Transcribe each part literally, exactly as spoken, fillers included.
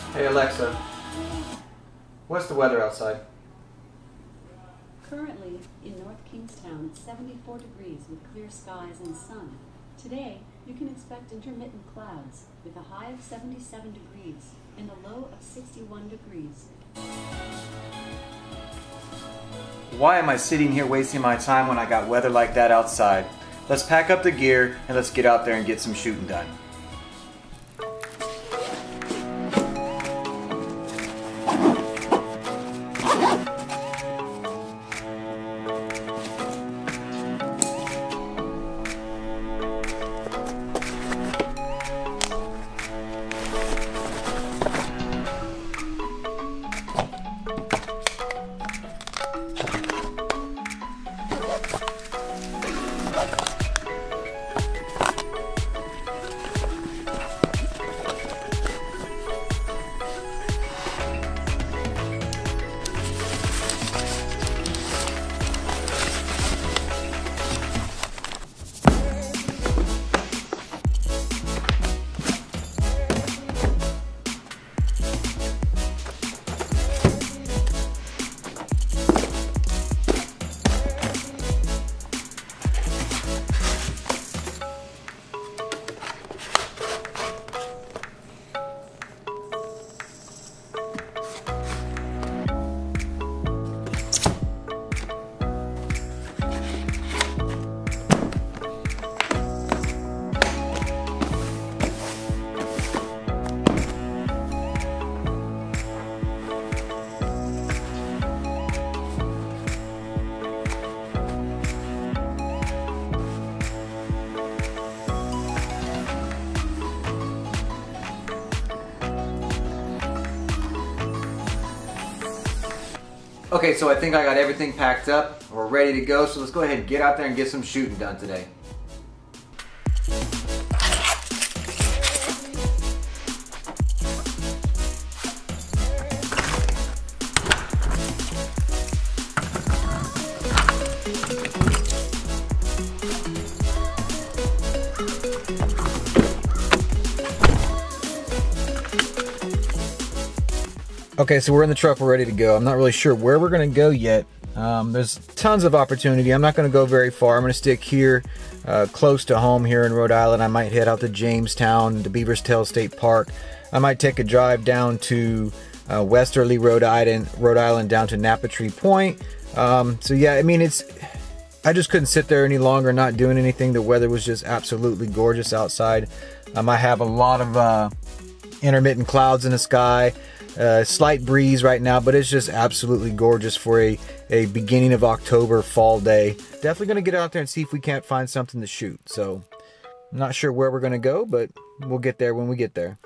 Hey Alexa, what's the weather outside? Currently in North Kingstown, it's seventy-four degrees with clear skies and sun. Today, you can expect intermittent clouds with a high of seventy-seven degrees and a low of sixty-one degrees. Why am I sitting here wasting my time when I got weather like that outside? Let's pack up the gear and let's get out there and get some shooting done. Okay, so I think I got everything packed up. We're ready to go, so let's go ahead and get out there and get some shooting done today. Okay, so we're in the truck, we're ready to go. I'm not really sure where we're gonna go yet. Um, there's tons of opportunity. I'm not gonna go very far. I'm gonna stick here, uh, close to home here in Rhode Island. I might head out to Jamestown, to Beaver's Tail State Park. I might take a drive down to uh, Westerly, Rhode Island, Rhode Island, down to Napatree Point. Um, so yeah, I mean, it's, I just couldn't sit there any longer not doing anything. The weather was just absolutely gorgeous outside. Um, I have a lot of uh, intermittent clouds in the sky. Uh, slight breeze right now, but it's just absolutely gorgeous for a, a beginning of October fall day. Definitely going to get out there and see if we can't find something to shoot. So, I'm not sure where we're going to go, but we'll get there when we get there.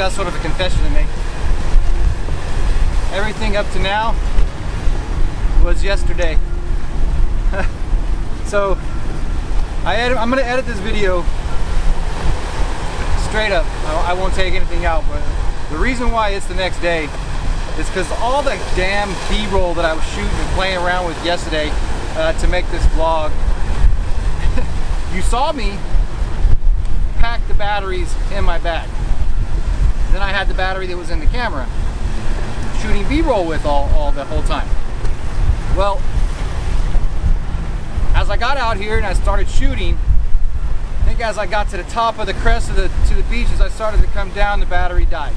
that's sort of a confession to make. Everything up to now was yesterday. So I edit, I'm going to edit this video straight up. I won't take anything out, but the reason why it's the next day is because all the damn B-roll that I was shooting and playing around with yesterday uh, to make this vlog. You saw me pack the batteries in my bag. Then I had the battery that was in the camera, shooting B-roll with all, all the whole time. Well, as I got out here and I started shooting, I think as I got to the top of the crest of the to the beach, as I started to come down, the battery died.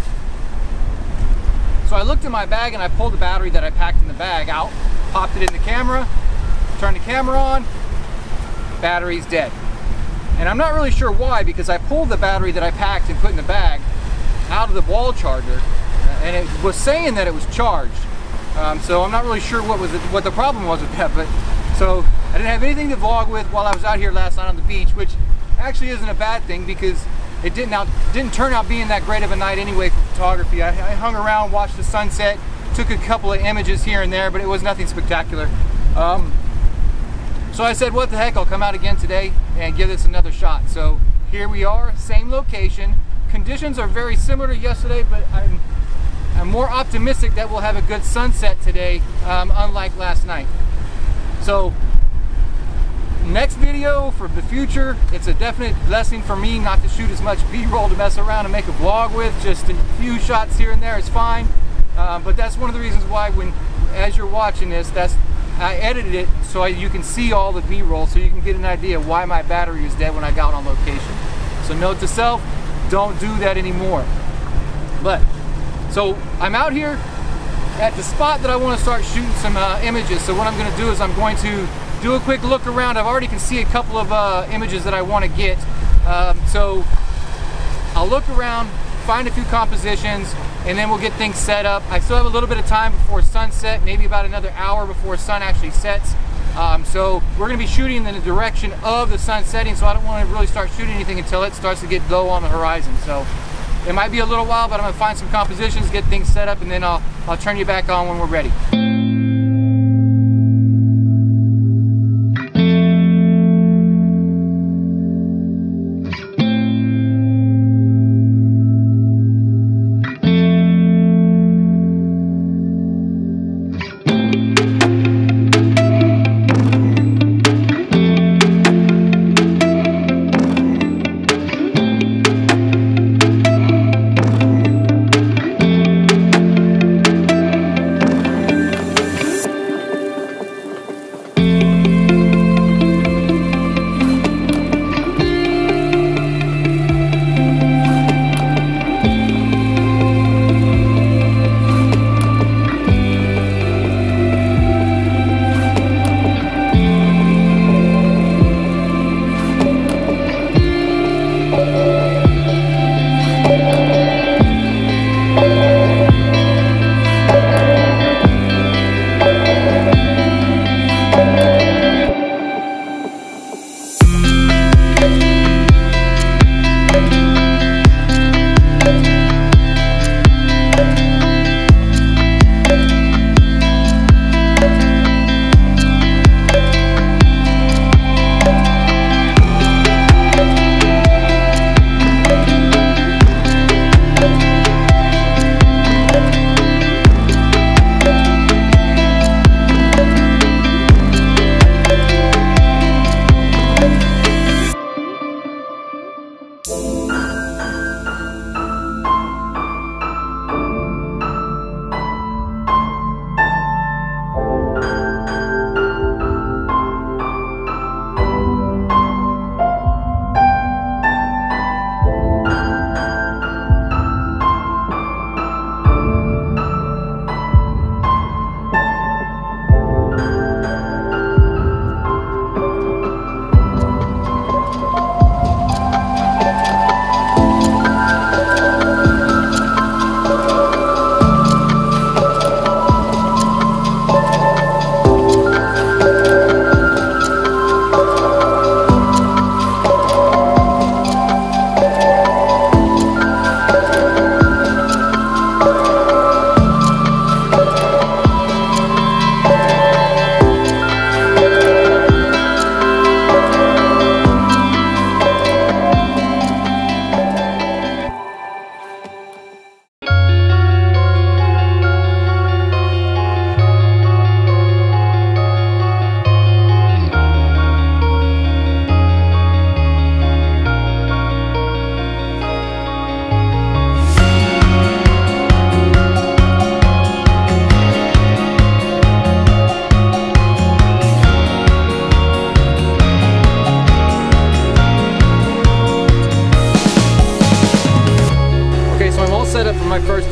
So I looked in my bag and I pulled the battery that I packed in the bag out, popped it in the camera, turned the camera on, battery's dead. And I'm not really sure why, because I pulled the battery that I packed and put in the bag out of the wall charger, and it was saying that it was charged. Um, so I'm not really sure what was the, what the problem was with that. But so I didn't have anything to vlog with while I was out here last night on the beach, which actually isn't a bad thing because it didn't out didn't turn out being that great of a night anyway for photography. I, I hung around, watched the sunset, took a couple of images here and there, but it was nothing spectacular. Um, so I said, what the heck, I'll come out again today and give this another shot. So here we are, same location. Conditions are very similar to yesterday, but I'm, I'm more optimistic that we'll have a good sunset today, um, unlike last night. So next video for the future, it's a definite blessing for me not to shoot as much B-roll to mess around and make a vlog with. Just a few shots here and there is fine. Uh, but that's one of the reasons why when, as you're watching this, that's I edited it so I, you can see all the B-roll, so you can get an idea of why my battery was dead when I got on location. So note to self, don't do that anymore. But, so I'm out here at the spot that I want to start shooting some uh, images. So what I'm going to do is I'm going to do a quick look around. I've already can see a couple of uh, images that I want to get. Um, so I'll look around, find a few compositions, and then we'll get things set up. I still have a little bit of time before sunset, maybe about another hour before sun actually sets. Um, so we're going to be shooting in the direction of the sun setting, so I don't want to really start shooting anything until it starts to get low on the horizon. So it might be a little while, but I'm going to find some compositions, get things set up, and then I'll, I'll turn you back on when we're ready.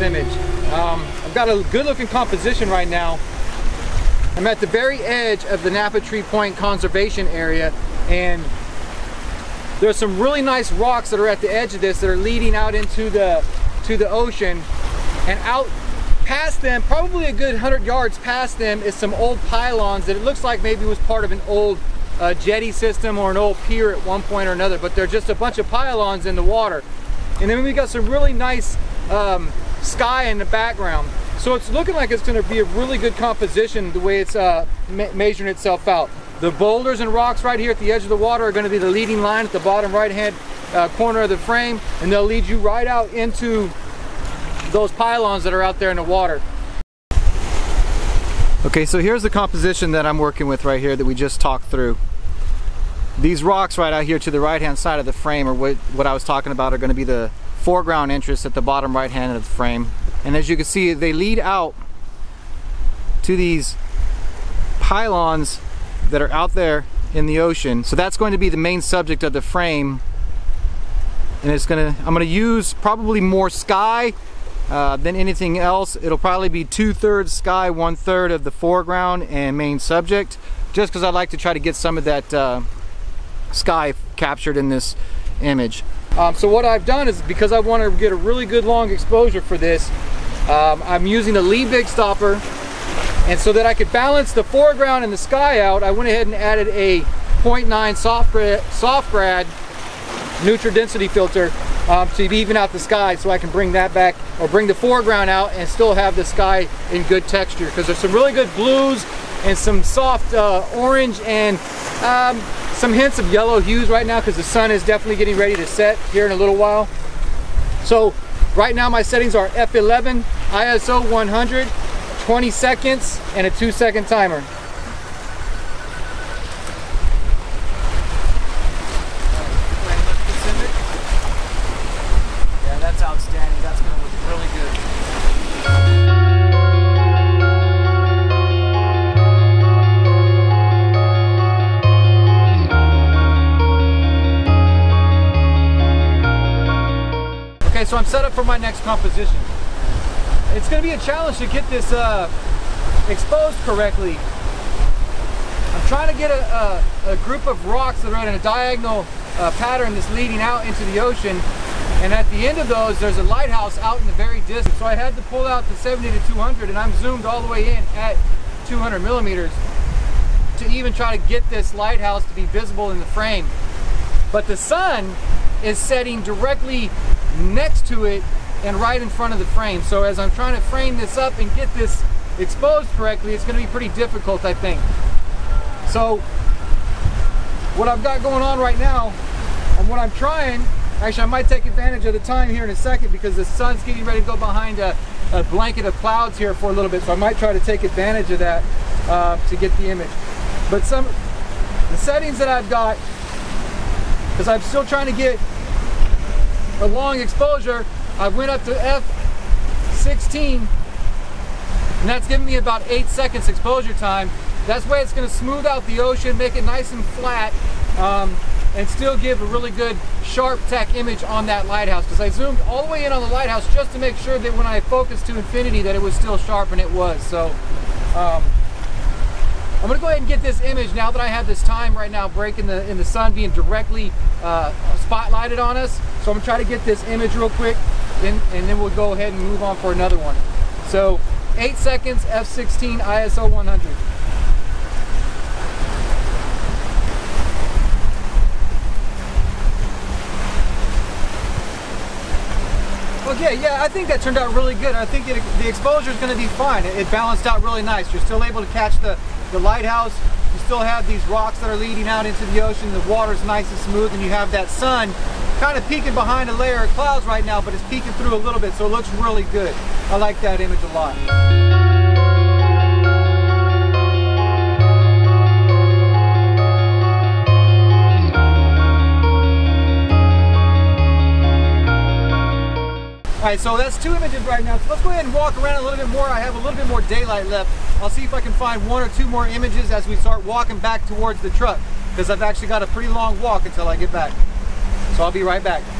image. Um, I've got a good looking composition right now. I'm at the very edge of the Nappatree Point Conservation Area, and there's some really nice rocks that are at the edge of this that are leading out into the to the ocean, and out past them, probably a good hundred yards past them, is some old pylons that it looks like maybe was part of an old uh, jetty system or an old pier at one point or another, but they're just a bunch of pylons in the water. And then we got some really nice um, sky in the background. So it's looking like it's going to be a really good composition the way it's uh, me measuring itself out. The boulders and rocks right here at the edge of the water are going to be the leading line at the bottom right hand uh, corner of the frame, and they'll lead you right out into those pylons that are out there in the water. Okay, so here's the composition that I'm working with right here that we just talked through. These rocks right out here to the right hand side of the frame are what, what I was talking about, are going to be the foreground interests at the bottom right hand of the frame. And as you can see, they lead out to these pylons that are out there in the ocean. So that's going to be the main subject of the frame. And it's gonna, I'm gonna use probably more sky uh, than anything else. It'll probably be two-thirds sky, one-third of the foreground and main subject, just because I like to try to get some of that uh, sky captured in this image. Um, so what I've done is, because I want to get a really good long exposure for this, um, I'm using a Liebig stopper, and so that I could balance the foreground and the sky out, I went ahead and added a point nine soft grad, soft grad neutral density filter um, to even out the sky, so I can bring that back, or bring the foreground out and still have the sky in good texture, because there's some really good blues and some soft uh, orange and um, some hints of yellow hues right now, because the sun is definitely getting ready to set here in a little while. So right now my settings are F eleven, I S O one hundred, twenty seconds, and a two second timer. Yeah, that's outstanding. That's going to look really good. Okay, so I'm set up for my next composition. It's going to be a challenge to get this uh, exposed correctly. I'm trying to get a, a, a group of rocks that are in a diagonal uh, pattern that's leading out into the ocean, and at the end of those there's a lighthouse out in the very distance. So I had to pull out the seventy to two hundred, and I'm zoomed all the way in at two hundred millimeters to even try to get this lighthouse to be visible in the frame. But the sun is setting directly next to it and right in front of the frame. So as I'm trying to frame this up and get this exposed correctly, it's going to be pretty difficult, I think. So what I've got going on right now, and what I'm trying, actually I might take advantage of the time here in a second, because the sun's getting ready to go behind a, a blanket of clouds here for a little bit, so I might try to take advantage of that uh, to get the image. But some the settings that I've got, because I'm still trying to get a long exposure, I went up to F sixteen, and that's giving me about eight seconds exposure time. That's why it's going to smooth out the ocean, make it nice and flat, um, and still give a really good sharp tech image on that lighthouse, because I zoomed all the way in on the lighthouse just to make sure that when I focused to infinity that it was still sharp, and it was. So um, I'm going to go ahead and get this image now that I have this time right now break in the, in the sun being directly uh, spotlighted on us. So I'm going to try to get this image real quick, and, and then we'll go ahead and move on for another one. So eight seconds, F sixteen, I S O one hundred. Okay, yeah, I think that turned out really good. I think it, the exposure is going to be fine. It, it balanced out really nice. You're still able to catch the, the lighthouse. You still have these rocks that are leading out into the ocean. The water's nice and smooth, and you have that sun kind of peeking behind a layer of clouds right now, but it's peeking through a little bit, so it looks really good. I like that image a lot. Alright, so that's two images right now. So let's go ahead and walk around a little bit more. I have a little bit more daylight left. I'll see if I can find one or two more images as we start walking back towards the truck, because I've actually got a pretty long walk until I get back. So I'll be right back.